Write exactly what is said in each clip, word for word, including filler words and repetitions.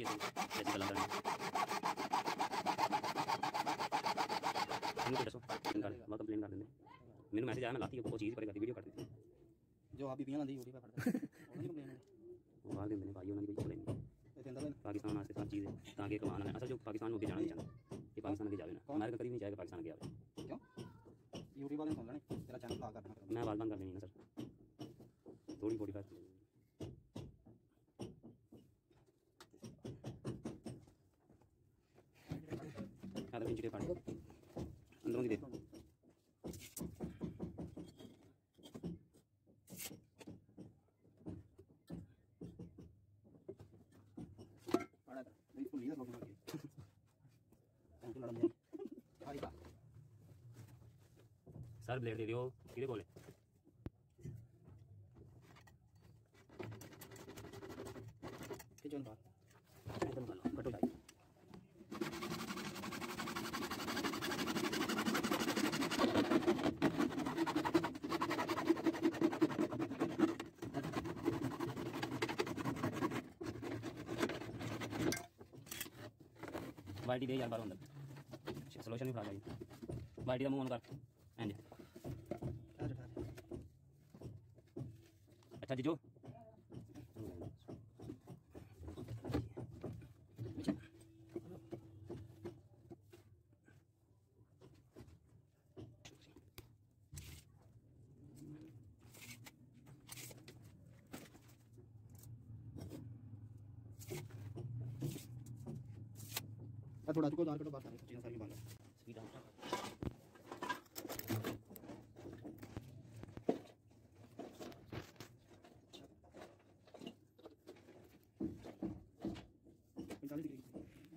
ऐसी गल्लां करनी मैनूं दसो मैं कंप्लेन कर देंगे मैनूं मैसेज आया मैं लाती वो चीज़ करेगा वीडियो कर दी जो आप बीबियां लांदी यूट्यूब पे पढ़दा उन्होंने कंप्लेन है वो बाहर देंगे भाई उन्होंने कोई कंप्लेन नहीं पाकिस्तान वास्ते सब चीज़ है ताकि कमाना है असल जो पाकिस्तान को जाना नहीं चाहता ये पाकिस्तान के जावे ना अमेरिका कभी नहीं चाहेगा पाकिस्तान के आवे क्यों यूट्यूब वाले सुन लेने तेरा चैनल ब्लॉक करना मैं आवाज़ बंद कर देनी ना सर थोड़ी फोर्टी फाइव आधा इंच के पानी अंदरों की देखो सर ब्लेड दे दियो किधे बोले किचन का एकदम कर लो कटो जाए बाल्टी दे यार बाहर अंदर सोल्यूशन भी खा जाए बाल्टी का मुंह ऑन कर एंड अच्छा जीजो थोड़ा चुको दार कटो बात करें चीज़ें सारी बंद स्पीड डाउन पैंतालीस डिग्री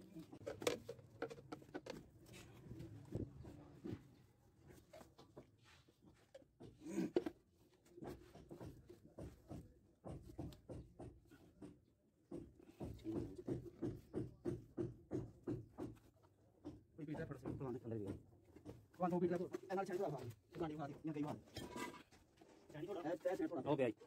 पीटर फट से प्लान अंदर गया कौन वो पीटर तो एनल छाड़ी तो गाड़ी उठा दी यहां कहीं बात छाड़ी थोड़ा ऐसे थोड़ा हो गया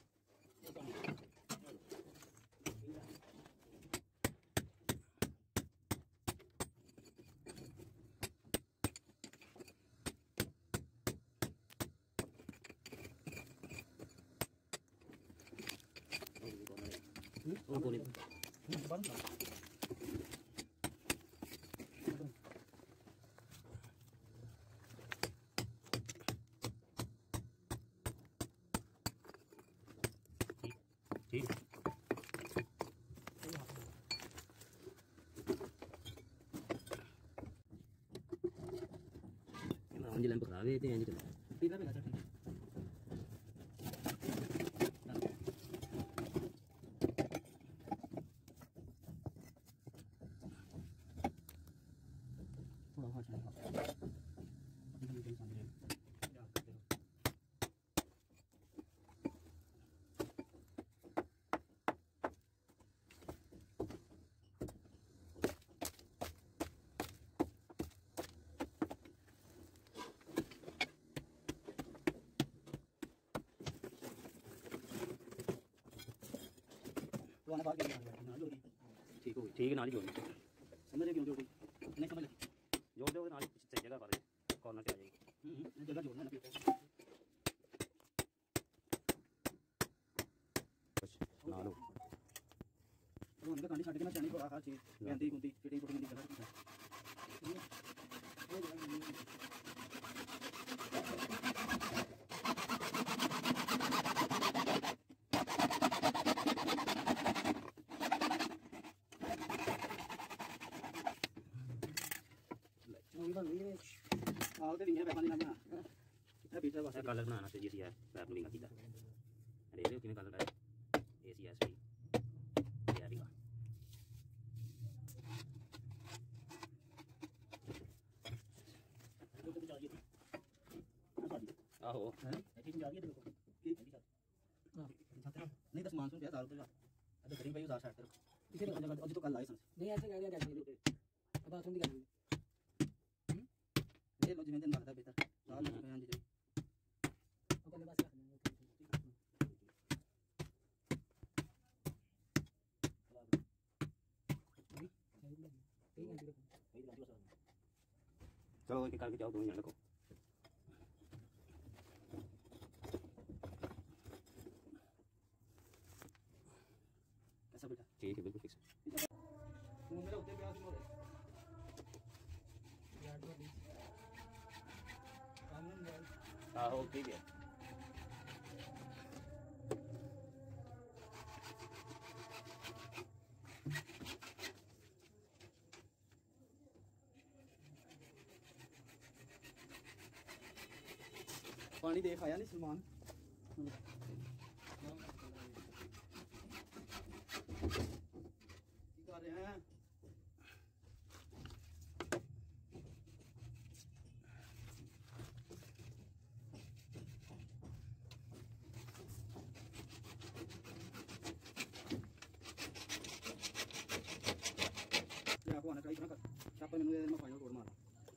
वो बोले बंद ठीक अंज लैंप खराब है ते अंज चला पीला पीला चल ठीक थोड़ा हाथ चला अभी भी समझ रहे या देखो तो आने बात क्या ना जोड़ी ठीक हो गई ठीक है नाली जोड़ समझ रहे क्यों जोड़ी नहीं समझ लगी जोड़ दो नाली सही जगह पर कॉर्नर पे आ जाएगी हम्म जगह जोड़ना ना कुछ ना लो तो उनका कांडी छाट के ना चने को आखा चीज गंदी गुंदी फिटिंग फुटिंग दी जगह आओ तो नहीं पैसा नहीं लगना है पीछे बस कलर बनाना चाहिए सी है पैप नहीं कीता अरे ये किਵੇਂ कलर है एसी एस भी यार का तो कुछ चाहिए आहो है ठीक जा रही है देखो ठीक हां नहीं दस मानसून पे साल तो अरे करीब भाई उधार साइड पे इसे तो जगह आज तो कल लाइसेंस नहीं ऐसे कह दिया कैसे अब बात सुन दी कर ये लो जिमें दिन मारता बेहतर साल में हां जी जी ओके बस रख लेंगे चलो एक करके जाओ, दो जन रखो। ऐसा बेटा ठीक है, बिल्कुल फिक्स। फोन मेरे उत्ते प्यास मोरे यार तो प्लीज कानून है। हाँ हो ठीक है। पानी देख आया नहीं सलमान? की कर रहे हैं? आपको आना चाहिए ना, छापर मैंने मैं फाइनल तोड़ मारा।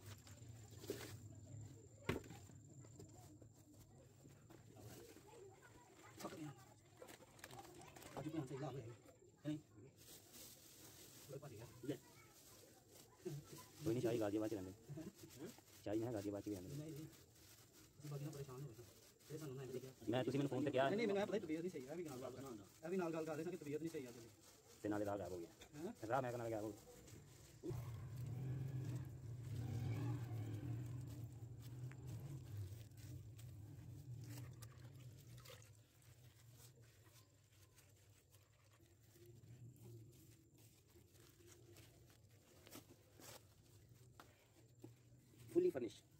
आज पे हमसे लाभ है नहीं कोई पता है ले कोई नहीं, चाहिए गाजियाबाद के रहने चाहिए है, गाजियाबाद के रहने। नहीं जी इस बात में परेशान हो गया ये ਸਾਨੂੰ ਨਾ ਲਿਖਿਆ मैं ਤੁਸੀਂ ਮੈਨੂੰ ਫੋਨ ਤੇ ਕਿਹਾ नहीं नहीं मैं पता तबीयत नहीं सही है अभी नाल गल अभी नाल गल कर रहे थे कि तबीयत नहीं सही है ਤੇ ਨਾਲੇ ਰਾਹ ਗਾਇਬ ਹੋ ਗਿਆ। ਰਾਹ ਮੈਂ ਕਹਿੰਦਾ ਗਾਇਬ ਹੋ ਗਿਆ। fully furnished.